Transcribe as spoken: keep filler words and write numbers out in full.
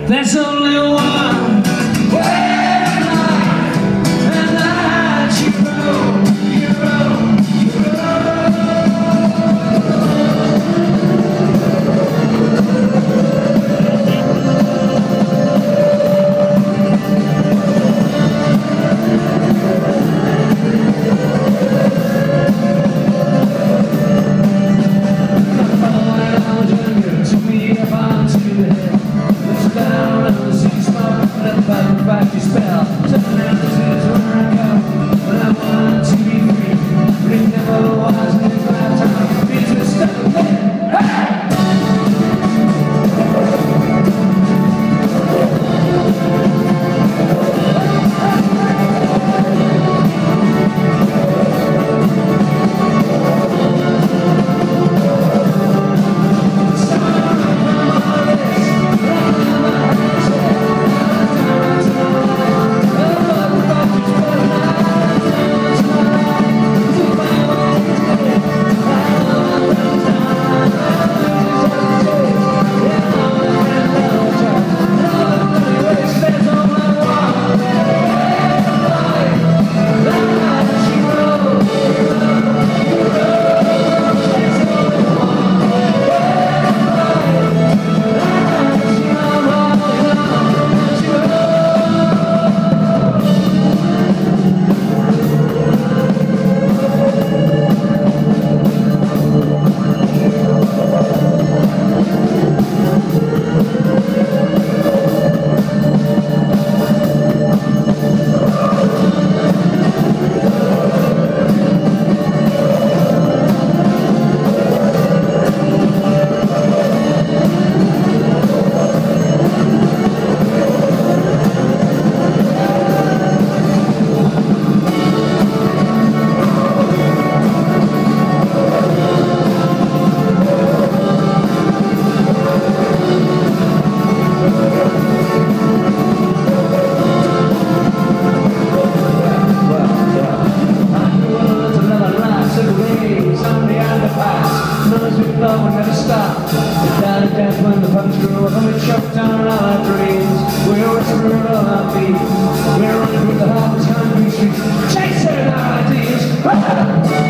There's only one way in life, and that you know, you know, you back your spell. Turn around, this is where I go. But I want to be free. But it never was in this lifetime. It's a step again. Hey! Love will never stop. We died and danced when the puppets grew up, and we choked down all our dreams. We're whispering all our beats. We're running through the hardest concrete streets, chasing our ideas.